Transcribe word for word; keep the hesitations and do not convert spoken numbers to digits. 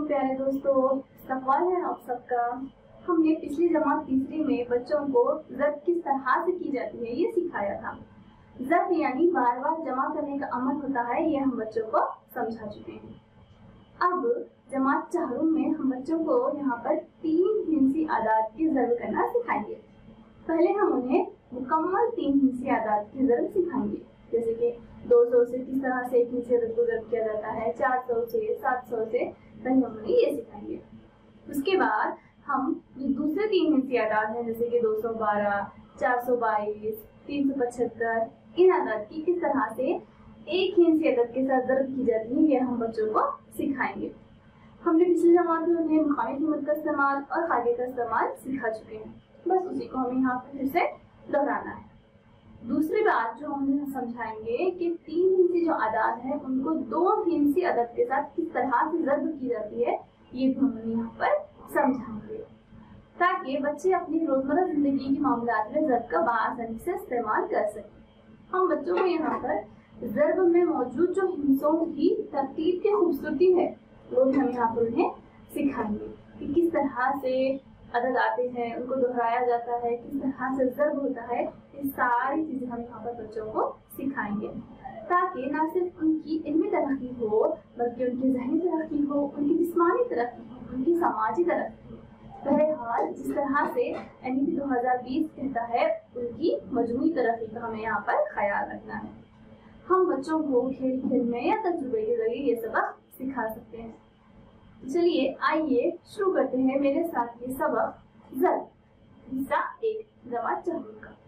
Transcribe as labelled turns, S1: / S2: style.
S1: प्यारे दोस्तों, सवाल है आप सबका। हमने पिछली जमात तीसरी में बच्चों को ज़ब्त किस तरह से की जाती है ये सिखाया था। ज़ब्त यानी बार बार जमा करने का अमल होता है, ये हम बच्चों को समझा चुके हैं। अब जमात चारों में हम बच्चों को यहाँ पर तीन हिंसी आदाद की ज़ब्त करना सिखाएंगे। पहले हम उन्हें मुकम्मल तीन हिंसी आदाद की ज़ब्त सिखाएंगे, जैसे कि दो सौ से किस तरह से एक हिंसी आदत को ज़ब्त किया जाता है, चार सौ से, सात सौ से, पहले हम उन्हें ये सिखाएंगे। उसके बाद हम जो दूसरे तीन हिंसी आदाद हैं, जैसे कि दो सौ बारह, चार सौ बाईस, तीन सौ पचहत्तर, इन आदाद की किस तरह से एक हिंसी आदत के साथ ज़ब्त की जाती है, ये हम बच्चों को सिखाएंगे। हमने पिछली जमात में उन्हें मुकामी कीमत का इस्तेमाल और कायदे का इस्तेमाल सिखा चुके हैं, बस उसी को हमें यहाँ पर फिर से दोहराना है। दूसरी बात जो हम उन्हें समझाएंगे कि तीन हिंसी जो आदाद है उनको दो हिंसी आदद के साथ किस तरह से ज़ब्त की जाती है, ये भी हम यहाँ पर समझाएंगे, ताकि बच्चे अपनी रोजमर्रा जिंदगी के मामलात में ज़ब्त का बआसानी से इस्तेमाल कर सकें। हम बच्चों को यहाँ पर ज़ब्त में मौजूद जो हिंसों की तरतीब की खूबसूरती है वो भी हम यहाँ पर उन्हें सिखाएंगे कि किस तरह से अदद आते हैं, उनको दोहराया जाता है, किस तरह से ज़ब्त होता है। ये सारी चीजें हम यहाँ पर बच्चों को सिखाएंगे, ताकि न सिर्फ उनकी इल्मी तरक्की हो बल्कि उनकी ज़हनी तरक्की हो, उनकी जिस्मानी तरक्की हो, उनकी समाजी तरक्की हो। बहरहाल जिस तरह से एन ई पी दो हज़ार बीस कहता है, उनकी मजमूई तरक्की का हमें यहाँ पर ख्याल रखना है। हम बच्चों को खेल खेल में या तजुर्बे के जरिए ये सबक सिखा सकते हैं। चलिए आइए शुरू करते हैं मेरे साथ ये सबक ज़ब्त हिस्सा एक जमात चारों का।